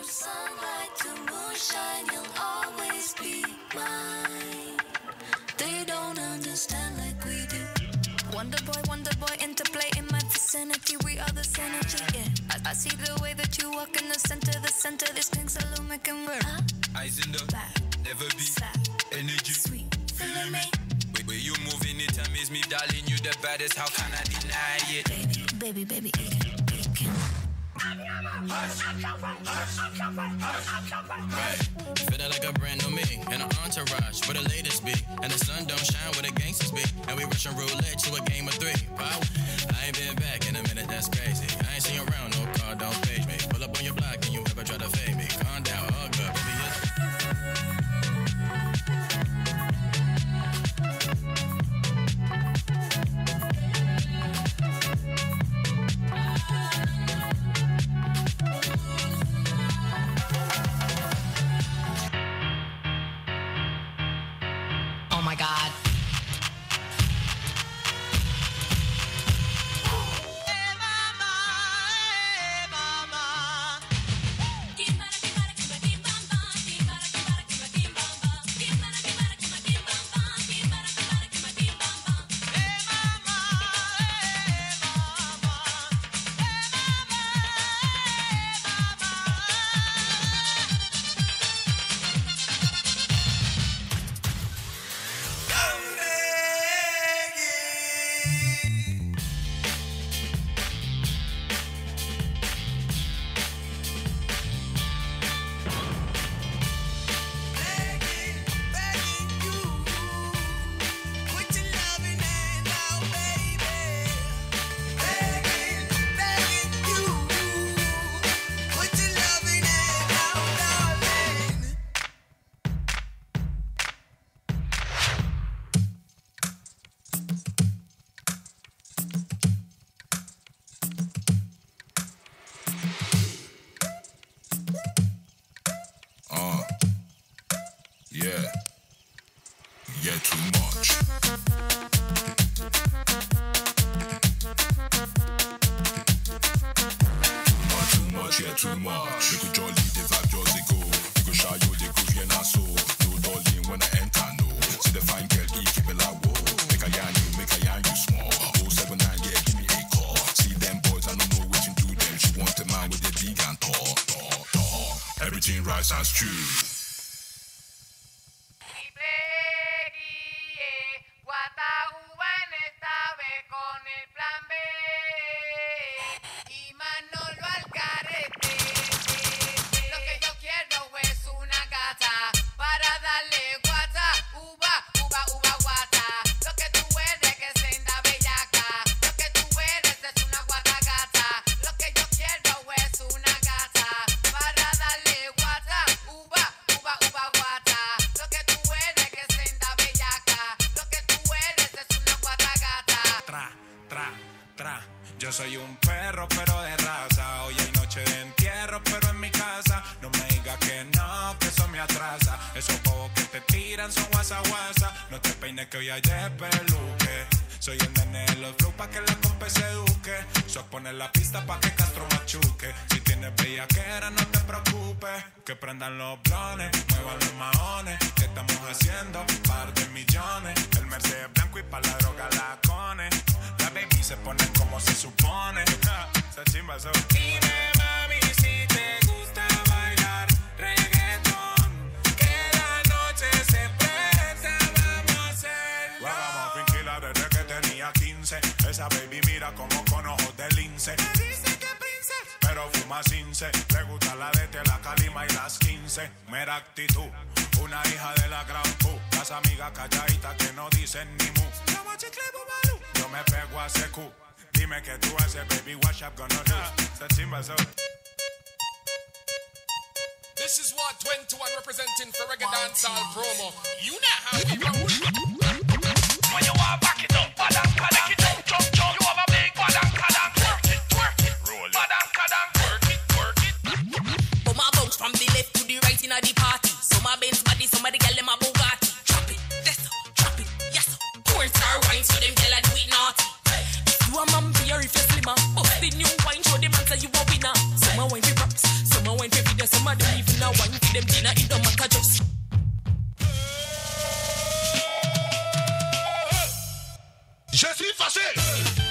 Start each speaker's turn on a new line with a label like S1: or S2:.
S1: sunlight to moonshine, you'll always be mine. They don't understand like we do. Wonder boy, interplay in my vicinity. We are the synergy, yeah. I see the way that you walk in the center. This thing's a little making work. Eyes in the back, never be slap. Energy, sweet, feeling me. Way you moving it amaze me, darling. You the baddest. How can I deny it? Baby, it can.
S2: Feeling like a brand new me in an entourage where the latest be, and the sun don't shine where the gangsters be, and we rushing roulette to a game of 3. Wow, I ain't been back in a minute, that's crazy. I ain't seen you around, no car, don't page me. Pull up on your block and you ever try to fade me. Calm down, all good, baby.
S3: Oh my God.
S4: Yeah, too much. Too much. You could jolly the vibe, just they go. You could shy you, they groove, yeah, not so. No darling when I enter, no. See the fine girl, keep it like whoa. Make a yarn you small. 079, yeah, give me a call. See them boys, I don't know what you do them. She want a man with a big and tall. Everything rice and stew.
S5: Yo soy un perro pero de raza. Hoy hay noche de entierro pero en mi casa. No me digas que no, que eso me atrasa. Esos bobos que te tiran son guasa guasa. No te peines que hoy hay de peluque. Soy el nene de los flow pa' que la compa se eduque. Sos poner la pista pa' que Castro machuque. Si tienes bellaquera no te preocupes. Que prendan los blones, muevan los maones. ¿Qué estamos haciendo? Par de millones. El Mercedes blanco y pa' la droga la cone. La baby se pone como se supone. Esa chimba eso. Dime mami si te gusta bailar reggaetón. Que la noche se presta, vamos a hacerlo. Vamos a fingirla desde que tenía 15. Esa baby mira como con ojos de lince. Me dice que prince, pero fuma cince. Le gusta la de la calima y las 15. Mera actitud, una hija de la gran Q. Las amigas calladitas que no dicen ni mu. Yo me pego a ese Q. Dime que tú haces, baby, what's up gonna do? Esa chimba so.
S6: This is what 21 representing for Reggae Dancehall promo. You know how we roll. When you want back it up, badang kadang, it up, jump jump. You have a big badang kadang, twerk it, roll it, badang kadang, work it.
S3: But my bounce from the left to the right in the party. Some a Benz body, some of the gyal them a Bugatti. Drop it, that's up, drop it, yes up. Quarter wine, so them gyal a do it naughty. If you a man beer, if you slimmer, bust the new wine, show them answer you a winner. So Some wine for props, some wine for video, some don't even know wine for them dinner. It don't matter just.
S6: Je suis fâché.